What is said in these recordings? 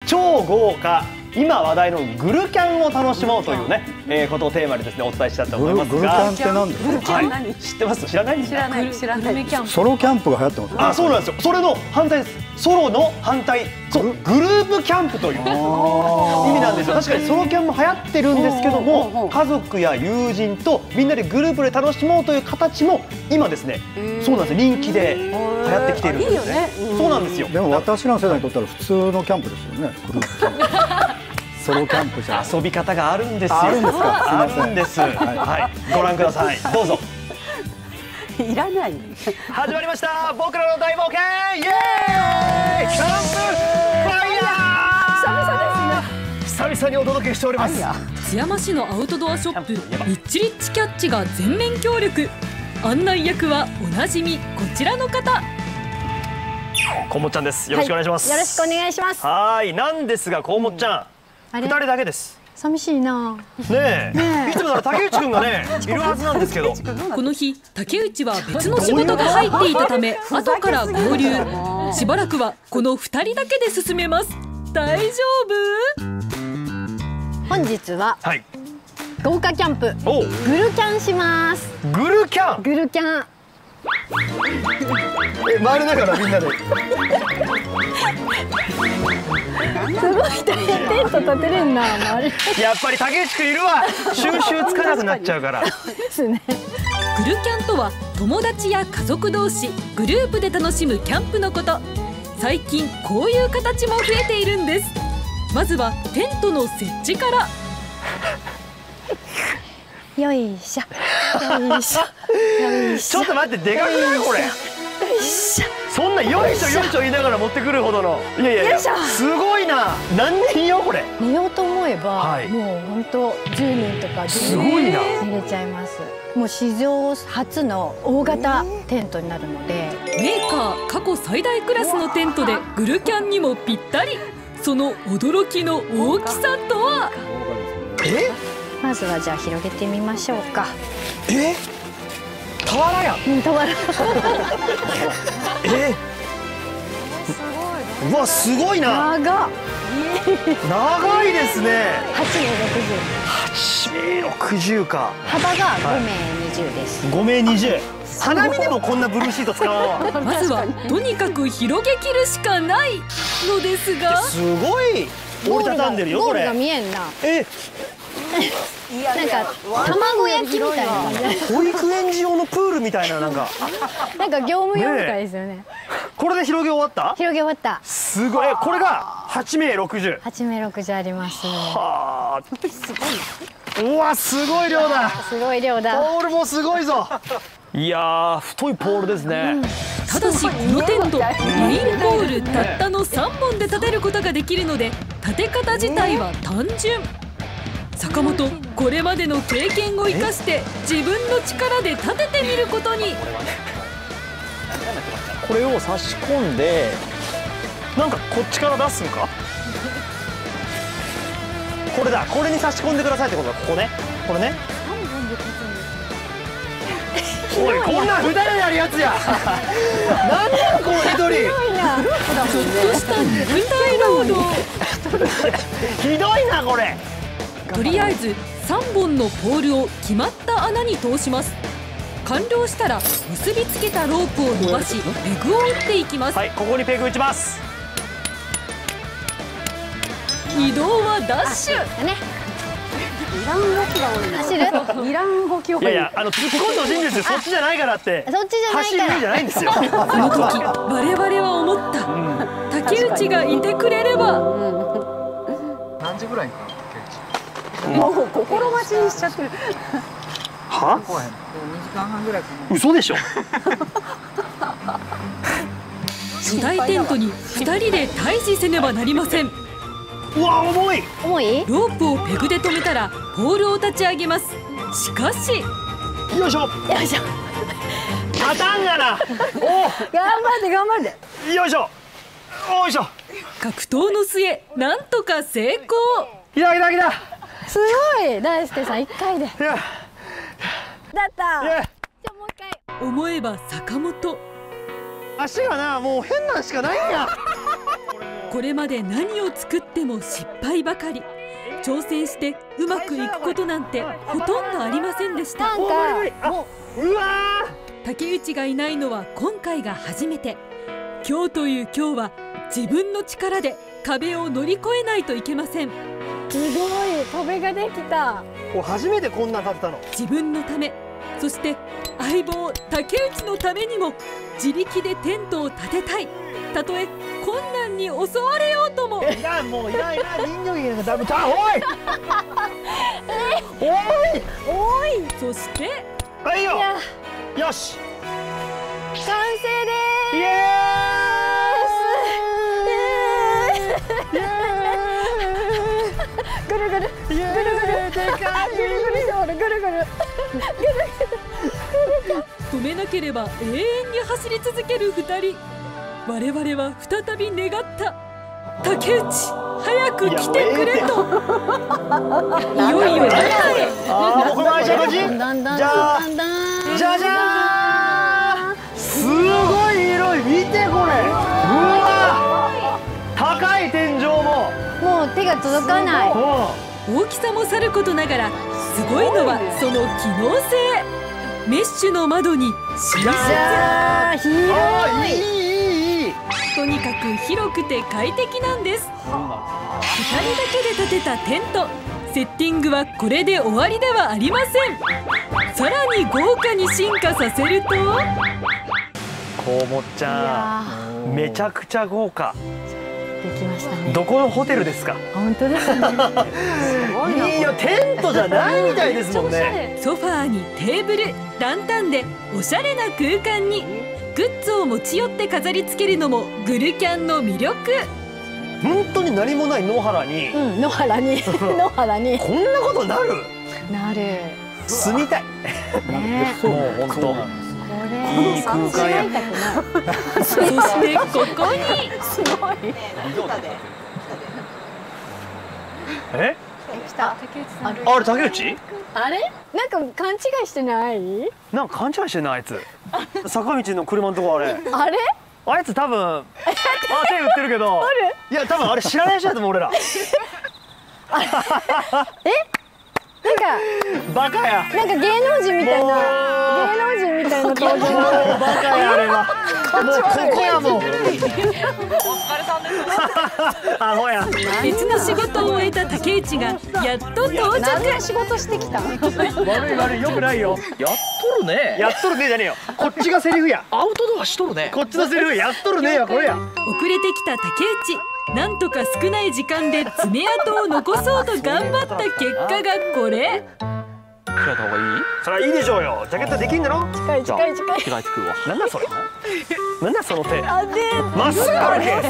超豪華今話題のグルキャンを楽しもうというね、ことをテーマにですねお伝えしたいと思いますが、 グルキャンって何ですか？ はい、知ってます？知らないんですか？ 知らない。 ソロキャンプが流行ってますね。 あ、そうなんですよ。それの反対です。ソロの反対、そう、グループキャンプという意味なんですよ。確かにソロキャンも流行ってるんですけども、家族や友人とみんなでグループで楽しもうという形も今ですね、そうなんですよ、人気で流行ってきているんですね。そうなんですよ。 でも私らの世代にとったら普通のキャンプですよね。グループキャンプ。ソロキャンプじゃ遊び方があるんですよ。 あるんですか？ あるんです。はい、ご覧ください。どうぞ。 いらない。 始まりました。僕らの大冒険。イエーイ。キャンプファイヤー。久々にお届けしております。 津山市のアウトドアショップリッチリッチキャッチが全面協力。案内役はおなじみこちらの方。 こうもっちゃんです。よろしくお願いします。 よろしくお願いします。 はい、なんですがこうもっちゃん、2人だけです。 寂しいな。 ねえ、いつもなら竹内くんがねいるはずなんですけど、 この日竹内は別の仕事が入っていたため後から合流。しばらくはこの2人だけで進めます。大丈夫？ 本日ははい豪華キャンプおグルキャンします。 グルキャン。 グルキャン。 回りながらみんなで。 すごいテント立てるんだ。周りやっぱり竹内くんいるわ。収集つかなくなっちゃうから。 ですね。 グルキャンとは友達や家族同士グループで楽しむキャンプのこと。最近こういう形も増えているんです。まずはテントの設置から。 よいしょ。よいしょ。よいしょ。 ちょっと待って、でかくないこれ。 よいしょ。 そんなよいしょよいしょ言いながら持ってくるほどの。いやいやいや、すごいな。何年よこれ。 寝ようと思えば、 はいもう本当10人とかすごいな。 寝れちゃいます。もう史上初の大型テントになるので、 メーカー過去最大クラスのテントでグルキャンにもぴったり。その驚きの大きさとは？ まずはじゃあ広げてみましょうか。 俵や。 俵。 うわ、すごいな。 長っ。 長いですね。 8名60。 8名60か。 幅が5名20です。 5名20。花見でもこんなブルーシート使わんわ。 まずはとにかく広げきるしかないのですが、 すごい折りたたんでるよこれ。 ゴールが見えんな。なんか卵焼きみたいな感じ。 保育園児用のプールみたいな、なんか業務用みたいですよね。 これで広げ終わった？ 広げ終わった。 すごい。これが8名60。 8名60あります。 はあ、すごい。うわ、すごい量だ。 すごい量だ。 ポールもすごいぞ。いやー、太いポールですね。 ただしこのテントメインポールたったの3本で立てることができるので、立て方自体は単純。坂本、これまでの経験を生かして自分の力で立ててみることに。 これを差し込んで、なんかこっちから出すのか。これだ、これに差し込んでくださいってことだ。ここね、これね。おい、こんなん2人でやるやつや。なんだこの一人。 ちょっとした肉体労働。 ひどいなこれ。 とりあえず3本のポールを決まった穴に通します。完了したら結びつけたロープを伸ばしペグを打っていきます。 はい、ここにペグ打ちます。 移動はダッシュ。 いらん動きが多いな。 走る？ いらん動き多い。 いやいや、突っ込んでほしいんですよ。そっちじゃないからって。 そっちじゃないから。 走るじゃないんですよ。 この時我々は思った。竹内がいてくれれば。 何時ぐらいに来るの？ もう心待ちにしちゃってる。 は？ 2時間半ぐらいかな。 嘘でしょ。 巨大テントに2人で対峙せねばなりません。 うわ、重い。 重い？ ロープをペグで止めたらポールを立ち上げます。しかしよいしょ。 よいしょ。 当たんがな。 頑張って頑張って。 よいしょ。よいしょ。 格闘の末なんとか成功。 来た来た来た。 すごい。大輔さん1回で。 いや。 だった。 いや。 もう一回。 思えば坂本、 足がな、もう変なんしかないんや。これもうこれまで何を作っても失敗ばかり。挑戦してうまくいくことなんてほとんどありませんでした。 うわ竹内がいないのは今回が初めて。今日という今日は自分の力で壁を乗り越えないといけません。 すごい壁ができた。 ー、初めてこんなん立てたの。 自分のため、そして相棒竹内のためにも自力でテントを建てたい。たとえ困難に襲われようとも。 いらん、もういらん人形劇がダメだ。おいおい。 そしてはいよ。 いやよし、 完成です。 イエぐるぐるぐるぐるぐるぐるぐるぐるぐる。 止めなければ永遠に走り続ける2人。我々は再び願った。竹内、早く来てくれと。いよいよ中へ。 ああ、これじゃじだんだんじゃあだんだん。 じゃじゃーん。すごい広い、見てこれ。うわ、高い天井も。 もう手が届かない。 大きさもさることながらすごいのはその機能性。メッシュの窓に新設。 あー、広い。 とにかく広くて快適なんです。2人だけで建てたテント。セッティングはこれで終わりではありません。さらに豪華に進化させると、 こうもっちゃん、めちゃくちゃ豪華。 できましたね。 どこのホテルですか。 本当ですね。 いいよ、テントじゃないみたいですもんね。 ソファーにテーブル、ランタンでおしゃれな空間に。グッズを持ち寄って飾り付けるのもグルキャンの魅力。 本当に何もない野原に、 野原に野原にこんなことなる。 なる。 住みたい。 ね。 もう本当。 これいい空間や。 そしてここにすごい。 え？ 来た。 あれ竹内？ あれ？なんか勘違いしてない？ なんか勘違いしてんな、あいつ。坂道の車のとこあれ。 あれ？ あいつ多分、あ、手振ってるけど。いや、多分あれ知らない人だと思う、俺ら。 なんかバカや。 芸能人みたいな登場。 バカや、あれは。もうここやもん。アホや。 別の仕事を終えた竹内がやっと到着。 仕事してきた。 悪い、よくないよ。 やっとるね。 やっとるねじゃねえよ。こっちがセリフや。 アウトドアしとるね。 こっちのセリフやっとるねや、これや。 遅れてきた竹内。なんとか少ない時間で爪痕を残そうと頑張った結果がこれ。 着替えた方がいい？ そりゃいいでしょうよ。ジャケットできんだろ。 近い。 着替えてくるわ。 なんだそれ。なんだその手。まっすぐ歩け。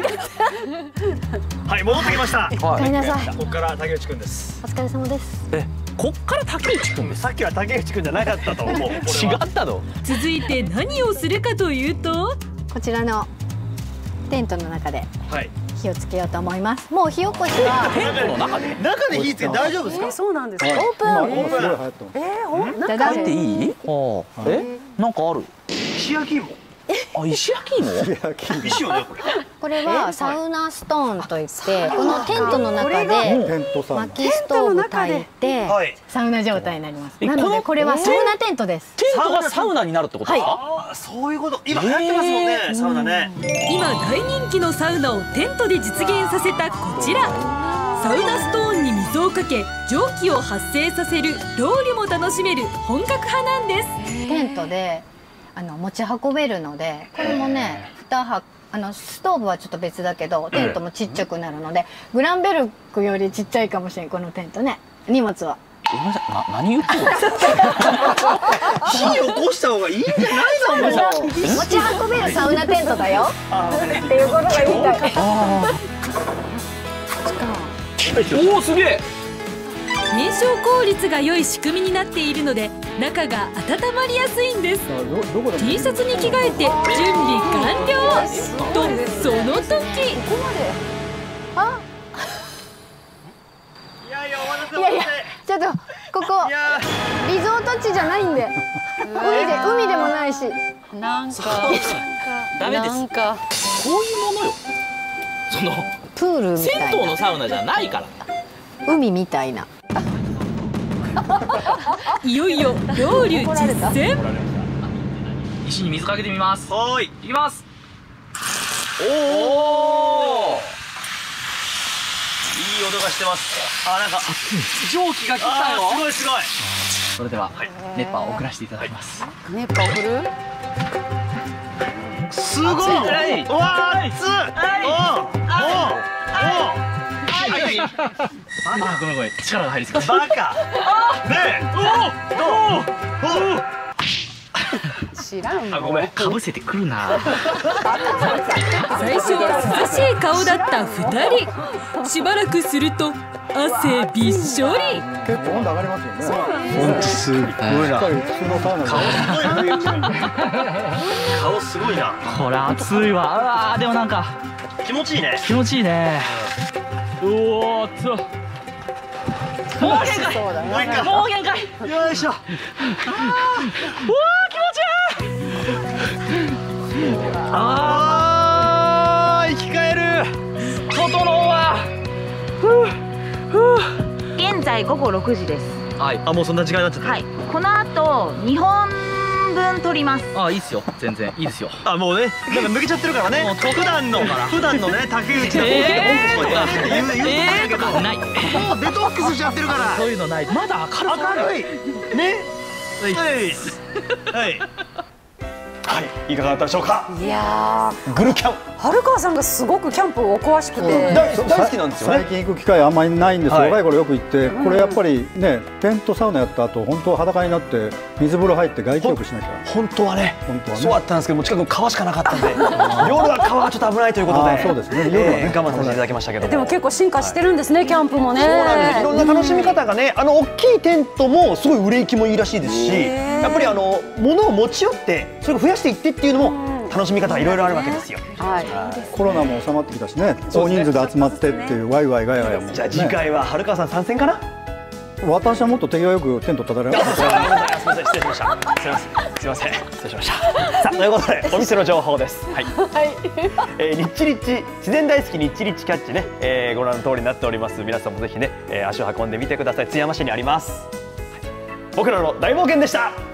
はい、戻ってきました。 お帰りなさい。 ここから竹内くんです。 お疲れ様です。 こっから竹内くんです。 さっきは竹内くんじゃなかったと思う。 違ったの？ 続いて何をするかというと、 こちらのテントの中ではい。 火をつけようと思います。もう火起こしはテントの中で。 中で火つけて大丈夫ですか。 そうなんです。オー今すごい流行ってます。 プン。 入っていい？なんかある。 石焼き芋。 あ、石焼き芋？ 石よね、これ。 これはサウナストーンといってこのテントの中でテントサウナ。 薪ストーブ焚いてはい。 サウナ状態になります。 えなのでこれはサウナテントです。 テントがサウナになるってことですか？ ああ、そういうこと。今流行ってますもんね、サウナね。 今大人気のサウナをテントで実現させたこちら。サウナストーンに水をかけ蒸気を発生させるロウリュも楽しめる本格派なんです。 テントで持ち運べるのでこれもね2箱ストーブはちょっと別だけどテントもちっちゃくなるのでグランベルクよりちっちゃいかもしれんこのテントね。荷物はごめんなさい。何言ってるの？ 火起こした方がいいんじゃないの。もう。 持ち運べるサウナテントだよっていうことが言いたい。 おお、すげえ。 燃焼効率が良い仕組みになっているので中が温まりやすいんです。 T シャツに着替えて準備完了とその時、 いやいやちょっとここリゾート地じゃないんで海でもないしダメです。こういうものよ。 そのプールみた銭湯いのサウナじゃないから。 な海みたいな。 いよいよロウリュ実践。 石に水かけてみます。 はーい。 いきます。 おお。いい音がしてます。あ、なんか蒸気が来たすよ。 ごいすごい。 それでは熱波を送らせていただきます。 熱波送る？ すごい。 はいわあ、熱い。 あ、ごめんごめん、力が入りすぎた。 バカ。ね知らんあ、ごめん、かぶせてくるな。 最初は涼しい顔だった2人。しばらくすると汗びっしょり。 結構温度上がりますよね。 本当すごいな。 普通のサウナ顔すごいな。 これ暑いわ。でもなんか気持ちいいね。 気持ちいいね。うおー、熱い。もう限界。 そうだね。 もう限界。 よいしょ。 うわー、気持ちいい。 ああ、生き返る。 整うわ。 現在午後6時です。 はい。 あ、もうそんな時間になっちゃった。 はい。この後2本分取ります。 あ、いいっすよ。全然いいですよ。 あ、もうね、なんか抜けちゃってるからね。普段のね、竹内の言うんだけど、 ない。 もうデトックスしちゃってるから。 そういうのない。まだ明るさある。 明るい。ね。はい。はい、いかがだったでしょうか。 いやグルキャン。 春川さんがすごくキャンプお詳しくて。 大好きなんですよね。 最近行く機会あんまりないんです。 はい若い頃よく行って、これやっぱりね、テントサウナやった後、本当は裸になって水風呂入って外気浴しなきゃ。 本当はね、 本当はね。 そうだったんですけども、近くに川しかなかったんで、夜は川がちょっと危ないということで、 そうですね。夜はね、 我慢させていただきましたけども。 でも結構進化してるんですね、キャンプもね。 そうなんです。いろんな楽しみ方がね、大きいテントもすごい売れ行きもいいらしいですし、やっぱり物を持ち寄ってそれを増やしていってっていうのも楽しみ方がいろいろあるわけですよ。 はい。 コロナも収まってきたしね、大人数で集まってっていうワイワイガヤガヤも。 じゃあ次回は春川さん参戦かな。 私はもっと手際よくテント立てられます。 すみません、失礼しました。すみません、失礼しました。さあ、ということでお店の情報です。はい。リッチリッチ自然大好きリッチリッチキャッチね、ご覧の通りになっております。皆さんもぜひね、足を運んでみてください。津山市にあります。僕らの大冒険でした。